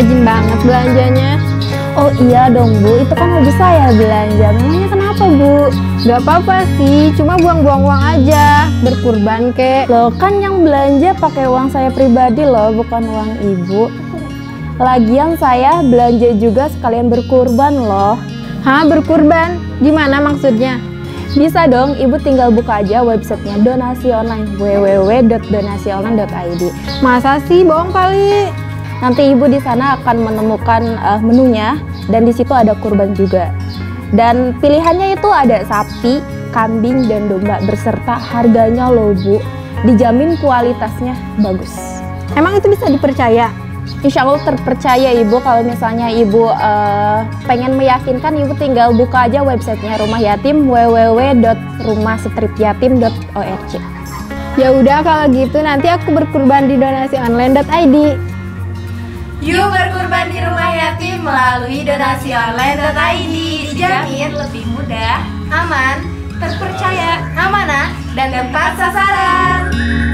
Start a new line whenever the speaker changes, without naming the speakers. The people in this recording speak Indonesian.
rajin banget belanjanya.
Oh iya dong Bu, itu kan hobi saya belanja. Memangnya kenapa Bu?
Gak apa-apa sih, cuma buang-buang uang aja. Berkurban kek.
Loh kan yang belanja pakai uang saya pribadi loh, bukan uang Ibu. Lagian saya belanja juga sekalian berkurban loh.
Hah, berkurban? Gimana maksudnya?
Bisa dong, Ibu tinggal buka aja websitenya donasi online www.donasionline.id.
Masa sih, bohong kali.
Nanti Ibu di sana akan menemukan menunya dan di situ ada kurban juga. Dan pilihannya itu ada sapi, kambing, dan domba beserta harganya loh Bu. Dijamin kualitasnya bagus.
Emang itu bisa dipercaya?
Insya Allah terpercaya Ibu. Kalau misalnya Ibu pengen meyakinkan, Ibu tinggal buka aja websitenya Rumah Yatim www.rumahstripyatim.org.
Ya udah kalau gitu nanti aku berkurban di donasionline.id.
Yuk berkurban di Rumah Yatim melalui donasionline.id. Dijamin lebih mudah, aman, terpercaya, amanah, dan tepat sasaran.